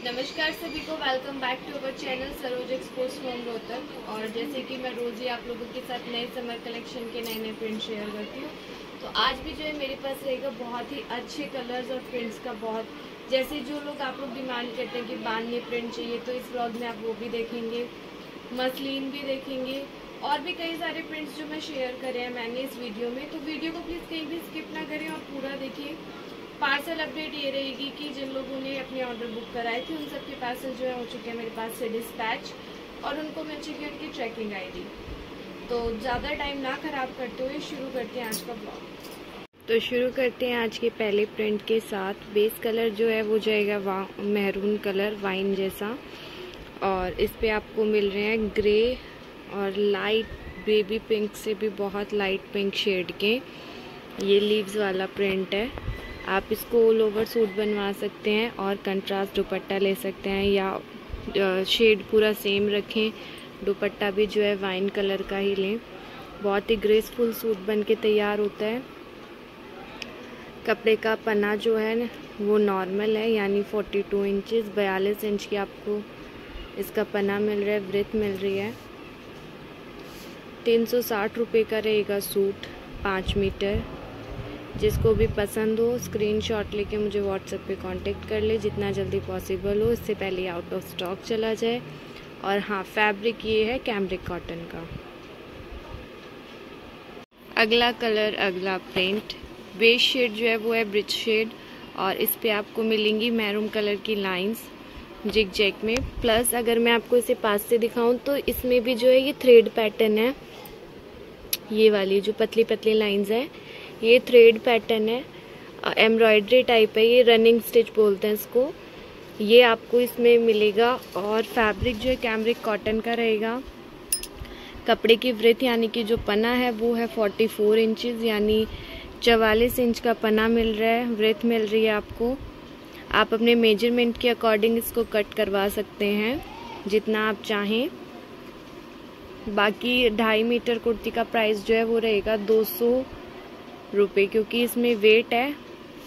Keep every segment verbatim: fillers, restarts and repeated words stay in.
नमस्कार सभी को, welcome back to our channel Saroj exports from Rohtak. और जैसे कि मैं रोज ही आप लोगों के साथ नए समर कलेक्शन के नए नए प्रिंट शेयर करती हूँ, तो आज भी जो है मेरे पास रहेगा बहुत ही अच्छे कलर्स और प्रिंट्स का बहुत, जैसे जो लोग आप लोग डिमांड करते हैं कि बांधनी प्रिंट चाहिए, तो इस व्लॉग में आप वो भी देखेंगे, मसलिन भी देखेंगे और भी कई सारे प्रिंट्स जो मैं शेयर करे हैं मैंने इस वीडियो में। तो वीडियो को प्लीज़ कहीं भी स्किप ना करें और पूरा देखिए। पार्सल अपडेट ये रहेगी कि जिन लोगों ने अपने ऑर्डर बुक कराए थे उन सबके पार्सल जो है हो चुके हैं मेरे पास से डिस्पैच, और उनको मिल चुकी है उनकी ट्रैकिंग आईडी। तो ज़्यादा टाइम ना खराब करते हुए शुरू करते हैं आज का ब्लॉग। तो शुरू करते हैं आज के पहले प्रिंट के साथ। बेस कलर जो है वो जाएगा मैरून कलर, वाइन जैसा, और इस पे आपको मिल रहे हैं ग्रे और लाइट बेबी पिंक से भी बहुत लाइट पिंक शेड के। ये लीव्स वाला प्रिंट है। आप इसको ऑल ओवर सूट बनवा सकते हैं और कंट्रास्ट दुपट्टा ले सकते हैं, या शेड पूरा सेम रखें, दुपट्टा भी जो है वाइन कलर का ही लें। बहुत ही ग्रेसफुल सूट बन के तैयार होता है। कपड़े का पन्ना जो है वो नॉर्मल है, यानी बयालीस इंचेस बयालीस इंच की आपको इसका पन्ना मिल रहा है, वृत्त मिल रही है। तीन सौ साठ रुपये का रहेगा सूट, पाँच मीटर। जिसको भी पसंद हो स्क्रीनशॉट लेके मुझे व्हाट्सएप पे कांटेक्ट कर ले जितना जल्दी पॉसिबल हो, इससे पहले आउट ऑफ स्टॉक चला जाए। और हाँ, फैब्रिक ये है कैमरिक कॉटन का। अगला कलर, अगला प्रिंट, बेस शेड जो है वो है ब्रिज शेड, और इस पे आपको मिलेंगी मैरून कलर की लाइंस जिग जैग में। प्लस अगर मैं आपको इसे पास से दिखाऊं तो इसमें भी जो है ये थ्रेड पैटर्न है। ये वाली जो पतली पतली लाइंस है ये थ्रेड पैटर्न है, एम्ब्रॉयडरी टाइप है, ये रनिंग स्टिच बोलते हैं इसको। ये आपको इसमें मिलेगा, और फैब्रिक जो है कैमरिक कॉटन का रहेगा। कपड़े की वृत्त यानी कि जो पन्ना है वो है चौवालीस इंचेस, यानी चवालीस इंच का पन्ना मिल रहा है, वृत्त मिल रही है आपको। आप अपने मेजरमेंट के अकॉर्डिंग इसको कट करवा सकते हैं जितना आप चाहें। बाकी ढाई मीटर कुर्ती का प्राइस जो है वो रहेगा दो सौ रुपये, क्योंकि इसमें वेट है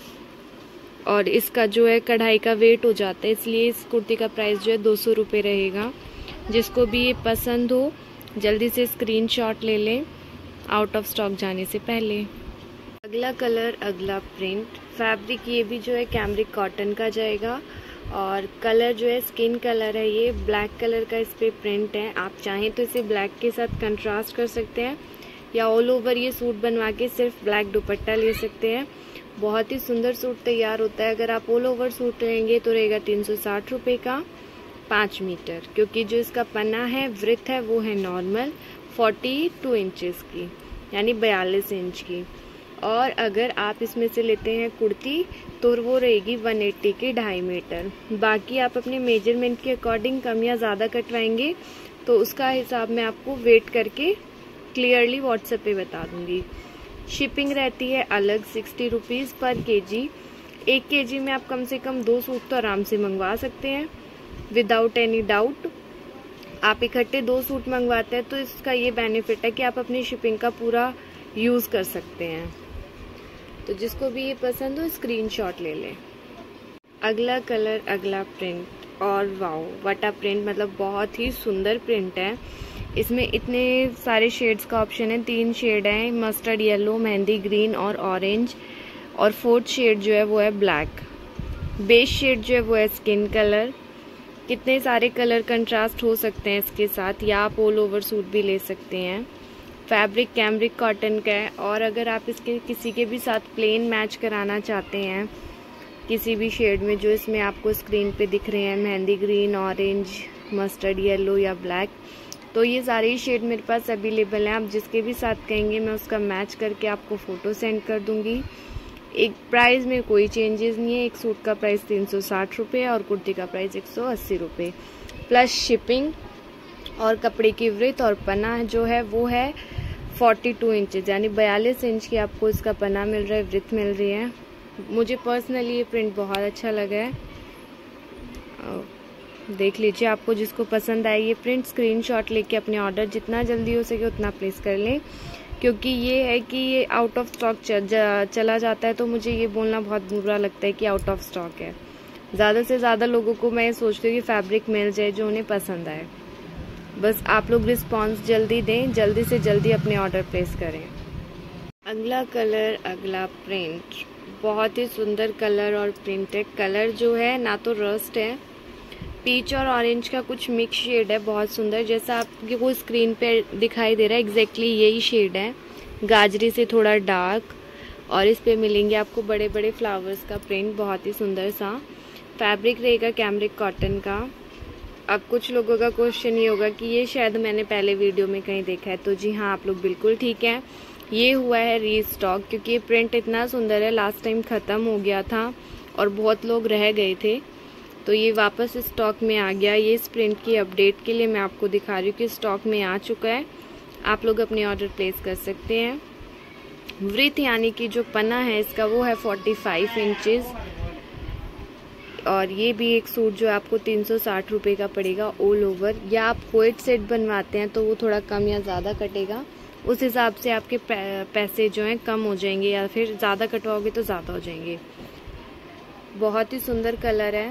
और इसका जो है कढ़ाई का वेट हो जाता है, इसलिए इस कुर्ती का प्राइस जो है दो सौ रुपये रहेगा। जिसको भी ये पसंद हो जल्दी से स्क्रीनशॉट ले लें आउट ऑफ स्टॉक जाने से पहले। अगला कलर, अगला प्रिंट, फैब्रिक ये भी जो है कैमरिक कॉटन का जाएगा, और कलर जो है स्किन कलर है, ये ब्लैक कलर का इस पर प्रिंट है। आप चाहें तो इसे ब्लैक के साथ कंट्रास्ट कर सकते हैं, या ऑल ओवर ये सूट बनवा के सिर्फ ब्लैक दुपट्टा ले सकते हैं। बहुत ही सुंदर सूट तैयार होता है। अगर आप ऑल ओवर सूट लेंगे तो रहेगा तीन सौ साठ रुपये का, पाँच मीटर, क्योंकि जो इसका पन्ना है वृत्त है वो है नॉर्मल बयालीस इंचेस की, यानी बयालीस इंच की। और अगर आप इसमें से लेते हैं कुर्ती तो वो रहेगी एक सौ अस्सी की, ढाई मीटर। बाकी आप अपने मेजरमेंट के अकॉर्डिंग कम या ज़्यादा कटवाएंगे तो उसका हिसाब मैं आपको वेट करके क्लियरली व्हाट्सएप पे बता दूंगी। शिपिंग रहती है अलग सिक्सटी रुपीज़ पर केजी। एक केजी में आप कम से कम दो सूट तो आराम से मंगवा सकते हैं विदाउट एनी डाउट। आप इकट्ठे दो सूट मंगवाते हैं तो इसका ये बेनिफिट है कि आप अपनी शिपिंग का पूरा यूज़ कर सकते हैं। तो जिसको भी ये पसंद हो स्क्रीनशॉट ले लें। अगला कलर, अगला प्रिंट, और वाओ वटा प्रिंट, मतलब बहुत ही सुंदर प्रिंट है। इसमें इतने सारे शेड्स का ऑप्शन है, तीन शेड हैं, मस्टर्ड येलो, मेहंदी ग्रीन और ऑरेंज, और फोर्थ शेड जो है वो है ब्लैक। बेस शेड जो है वो है स्किन कलर। कितने सारे कलर कंट्रास्ट हो सकते हैं इसके साथ, या आप ऑल ओवर सूट भी ले सकते हैं। फैब्रिक कैमरिक कॉटन का है, और अगर आप इसके किसी के भी साथ प्लेन मैच कराना चाहते हैं किसी भी शेड में जो इसमें आपको स्क्रीन पे दिख रहे हैं, mehndi green, orange, mustard yellow या ब्लैक, तो ये सारे ही शेड मेरे पास अवेलेबल हैं। आप जिसके भी साथ कहेंगे मैं उसका मैच करके आपको फ़ोटो सेंड कर दूंगी। एक प्राइस में कोई चेंजेस नहीं है। एक सूट का प्राइस तीन सौ साठ रुपये और कुर्ती का प्राइस एक सौ अस्सी रुपये प्लस शिपिंग। और कपड़े की वृत्त और पन्ना जो है वो है बयालीस इंचेस, यानी बयालीस इंच की आपको इसका पन्ना मिल रहा है, वृत्त मिल रही है। मुझे पर्सनली ये प्रिंट बहुत अच्छा लगा है। देख लीजिए, आपको जिसको पसंद आए ये प्रिंट स्क्रीनशॉट लेके अपने ऑर्डर जितना जल्दी हो सके उतना प्लेस कर लें, क्योंकि ये है कि ये आउट ऑफ स्टॉक चला जाता है तो मुझे ये बोलना बहुत बुरा लगता है कि आउट ऑफ स्टॉक है। ज़्यादा से ज़्यादा लोगों को मैं सोचती हूँ कि फैब्रिक मिल जाए जो उन्हें पसंद आए। बस आप लोग रिस्पॉन्स जल्दी दें, जल्दी से जल्दी अपने ऑर्डर प्लेस करें। अगला कलर, अगला प्रिंट, बहुत ही सुंदर कलर और प्रिंट है। कलर जो है ना तो रस्ट है, पीच और ऑरेंज का कुछ मिक्स शेड है, बहुत सुंदर। जैसा आपको स्क्रीन पे दिखाई दे रहा है एग्जैक्टली यही शेड है, गाजरी से थोड़ा डार्क। और इस पे मिलेंगे आपको बड़े बड़े फ्लावर्स का प्रिंट, बहुत ही सुंदर सा। फैब्रिक रहेगा कैमरिक कॉटन का। अब कुछ लोगों का क्वेश्चन ये होगा कि ये शायद मैंने पहले वीडियो में कहीं देखा है, तो जी हाँ, आप लोग बिल्कुल ठीक हैं। ये हुआ है रीस्टॉक, क्योंकि ये प्रिंट इतना सुंदर है, लास्ट टाइम ख़त्म हो गया था और बहुत लोग रह गए थे, तो ये वापस स्टॉक में आ गया। ये इस प्रिंट की अपडेट के लिए मैं आपको दिखा रही हूँ कि स्टॉक में आ चुका है। आप लोग अपने ऑर्डर प्लेस कर सकते हैं। वृत्त यानी कि जो पन्ना है इसका वो है पैंतालीस इंचेस। और ये भी एक सूट जो आपको तीन सौ साठ रुपये का पड़ेगा ऑल ओवर। या आप कोट सेट बनवाते हैं तो वो थोड़ा कम या ज़्यादा कटेगा, उस हिसाब से आपके पैसे जो हैं कम हो जाएंगे, या फिर ज़्यादा कटवाओगे तो ज़्यादा हो जाएंगे। बहुत ही सुंदर कलर है,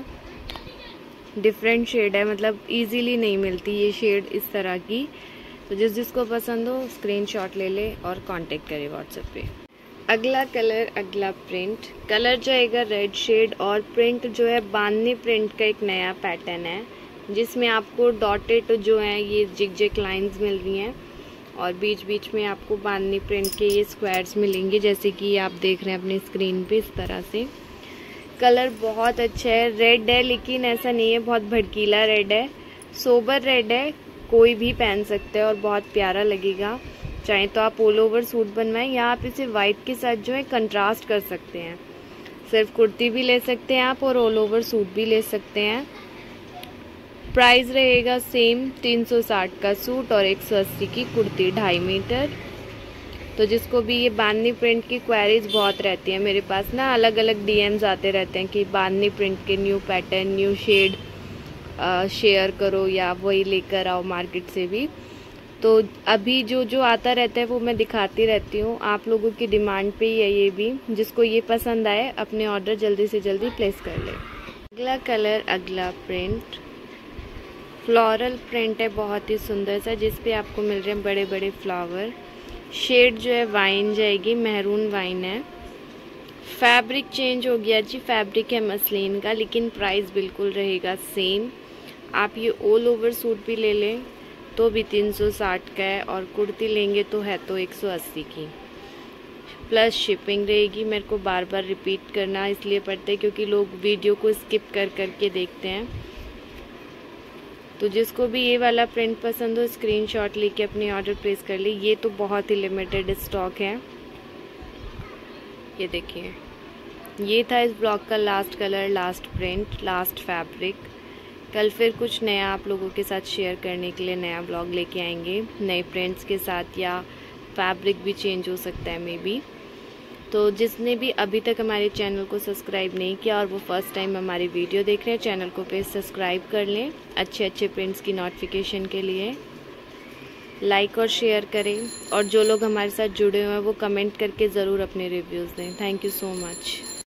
डिफरेंट शेड है, मतलब इजीली नहीं मिलती ये शेड इस तरह की। तो जिस जिसको पसंद हो स्क्रीनशॉट ले ले और कांटेक्ट करे व्हाट्सएप पे। अगला कलर, अगला प्रिंट, कलर जो आएगा रेड शेड, और प्रिंट जो है बांधनी प्रिंट का एक नया पैटर्न है, जिसमें आपको डॉटेड जो है ये जिग जिग लाइन्स मिल रही हैं, और बीच बीच में आपको बांधनी प्रिंट के ये स्क्वायर्स मिलेंगे, जैसे कि आप देख रहे हैं अपनी स्क्रीन पे इस तरह से। कलर बहुत अच्छा है, रेड है लेकिन ऐसा नहीं है बहुत भड़कीला रेड है, सोबर रेड है, कोई भी पहन सकता है और बहुत प्यारा लगेगा। चाहे तो आप ऑल ओवर सूट बनवाएं, या आप इसे वाइट के साथ जो है कंट्रास्ट कर सकते हैं। सिर्फ कुर्ती भी ले सकते हैं आप और ऑल ओवर सूट भी ले सकते हैं। प्राइस रहेगा सेम, तीन सौ साठ का सूट और एक सौ अस्सी की कुर्ती, ढाई मीटर। तो जिसको भी ये बांधनी प्रिंट की क्वेरीज बहुत रहती है, मेरे पास ना अलग अलग डीएम्स आते रहते हैं कि बांधनी प्रिंट के new pattern, new shade share करो या वही लेकर आओ मार्केट से भी। तो अभी जो जो आता रहता है वो मैं दिखाती रहती हूँ, आप लोगों की डिमांड पे ही है ये भी। जिसको ये पसंद आए अपने ऑर्डर जल्दी से जल्दी प्लेस कर ले। अगला कलर, अगला प्रिंट, फ्लोरल प्रिंट है, बहुत ही सुंदर सा, जिस पे आपको मिल रहे हैं बड़े बड़े फ्लावर। शेड जो है वाइन जाएगी, मेहरून वाइन है। फैब्रिक चेंज हो गया जी, फैब्रिक है मसलिन का, लेकिन प्राइस बिल्कुल रहेगा सेम। आप ये ऑल ओवर सूट भी ले लें तो भी तीन सौ साठ का है, और कुर्ती लेंगे तो है तो एक सौ अस्सी की, प्लस शिपिंग रहेगी। मेरे को बार बार रिपीट करना इसलिए पड़ता है क्योंकि लोग वीडियो को स्किप कर कर के देखते हैं। तो जिसको भी ये वाला प्रिंट पसंद हो स्क्रीनशॉट लेके अपने ऑर्डर प्लेस कर ली। ये तो बहुत ही लिमिटेड स्टॉक है। ये देखिए, ये था इस ब्लॉग का last colour, last print, last fabric. कल फिर कुछ नया आप लोगों के साथ शेयर करने के लिए नया ब्लॉग लेके आएंगे, नए प्रिंट्स के साथ, या फैब्रिक भी चेंज हो सकता है मे बी। तो जिसने भी अभी तक हमारे चैनल को सब्सक्राइब नहीं किया और वो फर्स्ट टाइम हमारी वीडियो देख रहे हैं, चैनल को पे सब्सक्राइब कर लें अच्छे अच्छे प्रिंट्स की नोटिफिकेशन के लिए। लाइक और शेयर करें, और जो लोग हमारे साथ जुड़े हुए हैं वो कमेंट करके ज़रूर अपने रिव्यूज़ दें। Thank you so much.